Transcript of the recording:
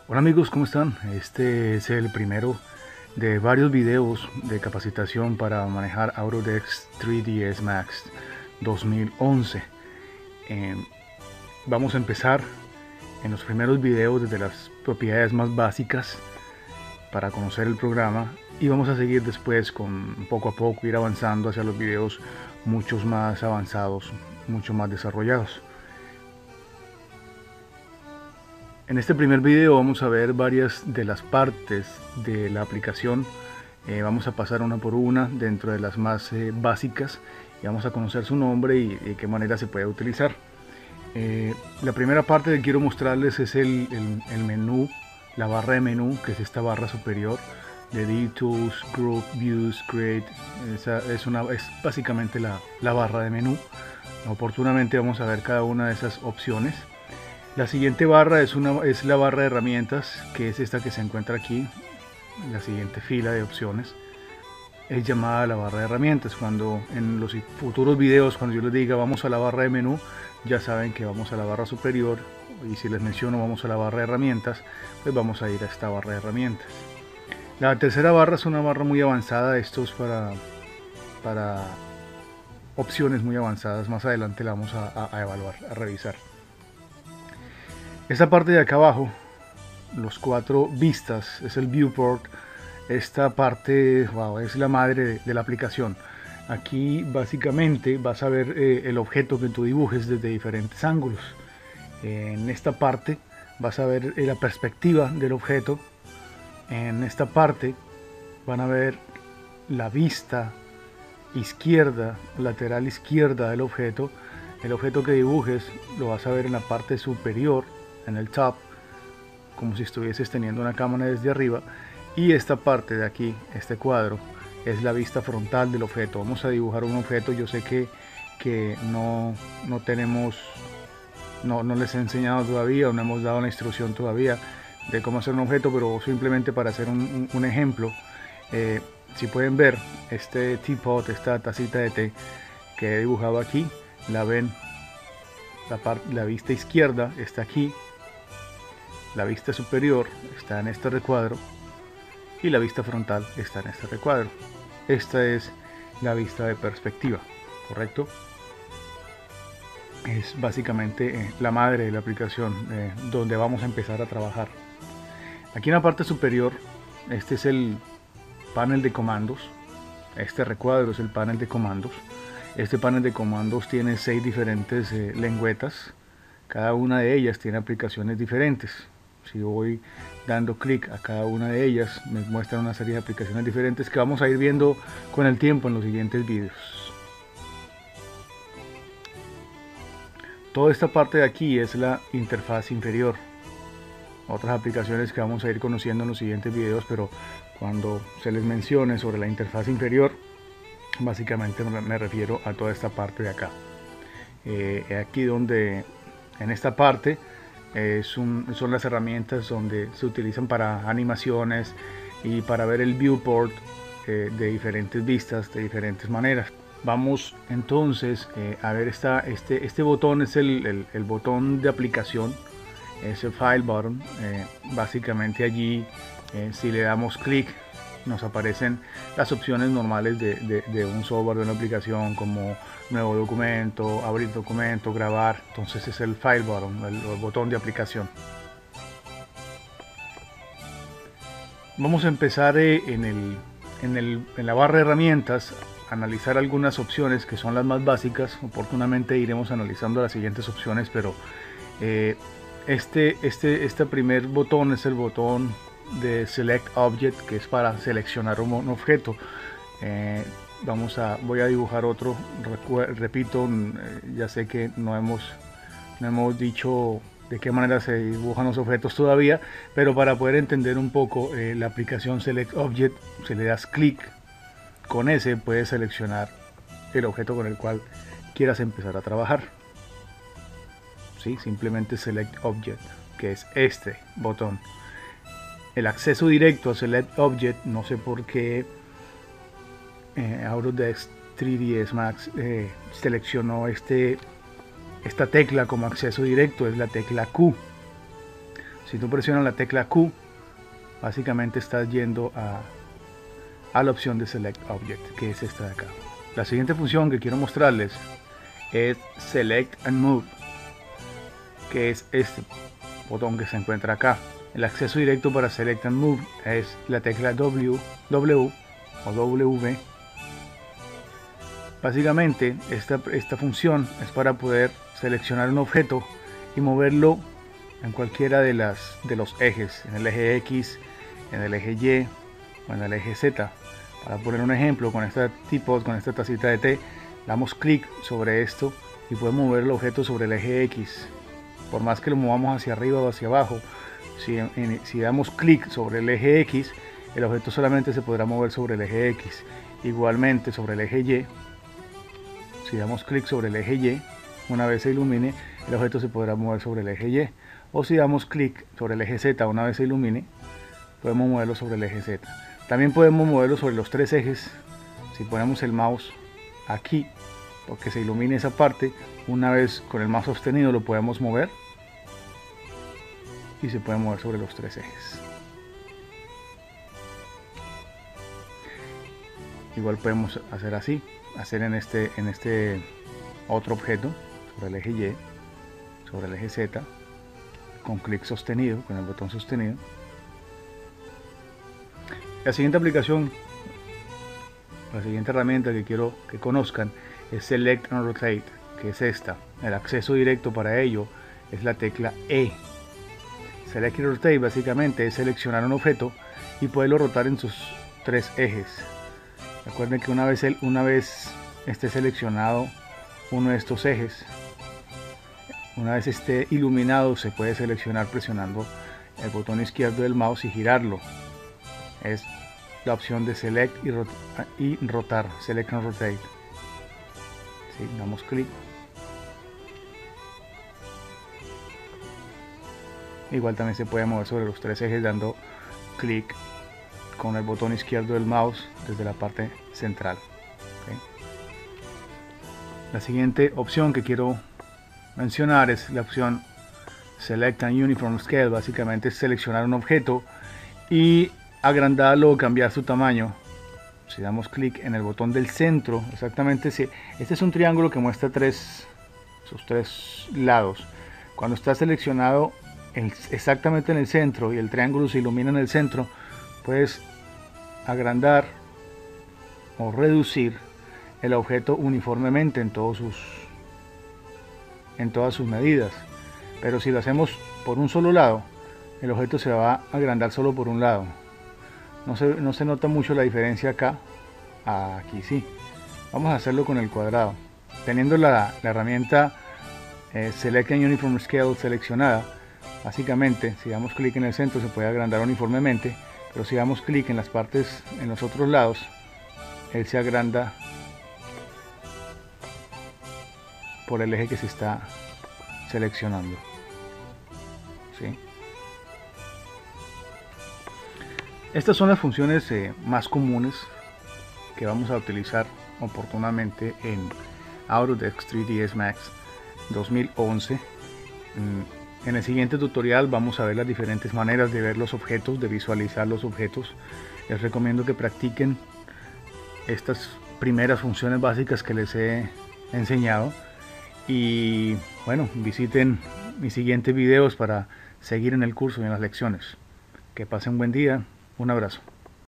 Hola amigos, ¿cómo están? Este es el primero de varios videos de capacitación para manejar Autodesk 3ds Max 2011. Eh, Vamos a empezar en los primeros videos desde las propiedades más básicas para conocer el programa y vamos a seguir después con poco a poco ir avanzando hacia los videos muchos más avanzados, mucho más desarrollados. En este primer video vamos a ver varias de las partes de la aplicación. Vamos a pasar una por una dentro de las más básicas y vamos a conocer su nombre y de qué manera se puede utilizar. La primera parte que quiero mostrarles es el menú, la barra de menú, que es esta barra superior de D-Tools, Group, Views, Create. Es básicamente la barra de menú. Oportunamente vamos a ver cada una de esas opciones. La siguiente barra es la barra de herramientas, que es esta que se encuentra aquí, la siguiente fila de opciones. Es llamada la barra de herramientas. Cuando en los futuros videos, cuando yo les diga vamos a la barra de menú, ya saben que vamos a la barra superior, y si les menciono vamos a la barra de herramientas, pues vamos a ir a esta barra de herramientas. La tercera barra es una barra muy avanzada. Esto es para opciones muy avanzadas. Más adelante la vamos a evaluar, a revisar. Esta parte de acá abajo, los cuatro vistas, es el viewport. Esta parte, wow, es la madre de la aplicación. Aquí básicamente vas a ver el objeto que tú dibujes desde diferentes ángulos. En esta parte vas a ver la perspectiva del objeto. En esta parte van a ver la vista izquierda, lateral izquierda del objeto. El objeto que dibujes lo vas a ver en la parte superior, en el top, como si estuvieses teniendo una cámara desde arriba. Y esta parte de aquí, este cuadro, es la vista frontal del objeto. Vamos a dibujar un objeto. Yo sé que no tenemos, no les he enseñado todavía, o no hemos dado la instrucción todavía de cómo hacer un objeto, pero simplemente para hacer un ejemplo. Si pueden ver este teapot, esta tacita de té que he dibujado aquí, la ven, la vista izquierda está aquí, la vista superior está en este recuadro y la vista frontal está en este recuadro. Esta es la vista de perspectiva, ¿correcto? Es básicamente la madre de la aplicación, donde vamos a empezar a trabajar. Aquí en la parte superior, este es el panel de comandos. Este recuadro es el panel de comandos. Este panel de comandos tiene 6 diferentes lengüetas. Cada una de ellas tiene aplicaciones diferentes. Si voy dando clic a cada una de ellas, me muestra una serie de aplicaciones diferentes que vamos a ir viendo con el tiempo en los siguientes vídeos. Toda esta parte de aquí es la interfaz inferior. Otras aplicaciones que vamos a ir conociendo en los siguientes videos, pero cuando se les mencione sobre la interfaz inferior, básicamente me refiero a toda esta parte de acá. Aquí donde, en esta parte, son las herramientas donde se utilizan para animaciones y para ver el viewport de diferentes vistas, de diferentes maneras. Vamos entonces a ver este botón. Es el botón de aplicación, es el File Button. Básicamente allí, si le damos clic, nos aparecen las opciones normales de un software, de una aplicación, como nuevo documento, abrir documento, grabar. Entonces es el File Button, el botón de aplicación. Vamos a empezar en la barra de herramientas, analizar algunas opciones que son las más básicas. Oportunamente iremos analizando las siguientes opciones, pero este primer botón es el botón de Select Object, que es para seleccionar un objeto. Voy a dibujar otro. Repito, ya sé que no hemos dicho de qué manera se dibujan los objetos todavía, pero para poder entender un poco la aplicación Select Object, si le das clic, con ese puedes seleccionar el objeto con el cual quieras empezar a trabajar. ¿Sí? Simplemente Select Object, que es este botón. El acceso directo a Select Object, no sé por qué Autodesk 3ds Max seleccionó esta tecla como acceso directo, es la tecla Q. Si tú presionas la tecla Q, básicamente estás yendo a la opción de Select Object, que es esta de acá. La siguiente función que quiero mostrarles es Select and Move, que es este botón que se encuentra acá. El acceso directo para Select and Move es la tecla W o W. Básicamente esta función es para poder seleccionar un objeto y moverlo en cualquiera de los ejes, en el eje X, en el eje Y o en el eje Z. Para poner un ejemplo, con esta teapot, con esta tacita de té, damos clic sobre esto y podemos mover el objeto sobre el eje X. Por más que lo movamos hacia arriba o hacia abajo, si damos clic sobre el eje X, el objeto solamente se podrá mover sobre el eje X. Igualmente sobre el eje Y, si damos clic sobre el eje Y, una vez se ilumine, el objeto se podrá mover sobre el eje Y. O si damos clic sobre el eje Z, una vez se ilumine, podemos moverlo sobre el eje Z. También podemos moverlo sobre los tres ejes. Si ponemos el mouse aquí, porque se ilumine esa parte, una vez con el mouse sostenido lo podemos mover y se puede mover sobre los tres ejes. Igual podemos hacer así, hacer en este otro objeto, sobre el eje Y, sobre el eje Z, con clic sostenido, con el botón sostenido. La siguiente aplicación, la siguiente herramienta que quiero que conozcan es Select and Rotate, que es esta. El acceso directo para ello es la tecla E. Select and Rotate básicamente es seleccionar un objeto y poderlo rotar en sus tres ejes. Recuerden que una vez esté seleccionado uno de estos ejes, una vez esté iluminado, se puede seleccionar presionando el botón izquierdo del mouse y girarlo. Es la opción de Select y rotar, Select and Rotate. ¿Sí? Damos clic. Igual también se puede mover sobre los tres ejes dando clic con el botón izquierdo del mouse desde la parte central. ¿Okay? La siguiente opción que quiero mencionar es la opción Select and Uniform Scale. Básicamente es seleccionar un objeto y agrandarlo o cambiar su tamaño. Si damos clic en el botón del centro, exactamente, este es un triángulo que muestra sus tres lados. Cuando está seleccionado exactamente en el centro y el triángulo se ilumina en el centro, puedes agrandar o reducir el objeto uniformemente en todas sus medidas. Pero si lo hacemos por un solo lado, el objeto se va a agrandar solo por un lado. No se nota mucho la diferencia acá. Aquí sí. Vamos a hacerlo con el cuadrado. Teniendo la herramienta Select and Uniform Scale seleccionada, básicamente si damos clic en el centro se puede agrandar uniformemente, pero si damos clic en las partes, en los otros lados, él se agranda por el eje que se está seleccionando. ¿Sí? Estas son las funciones más comunes que vamos a utilizar oportunamente en Autodesk 3ds Max 2011. En el siguiente tutorial vamos a ver las diferentes maneras de ver los objetos, de visualizar los objetos. Les recomiendo que practiquen estas primeras funciones básicas que les he enseñado y bueno, visiten mis siguientes videos para seguir en el curso y en las lecciones. Que pasen un buen día. Un abrazo.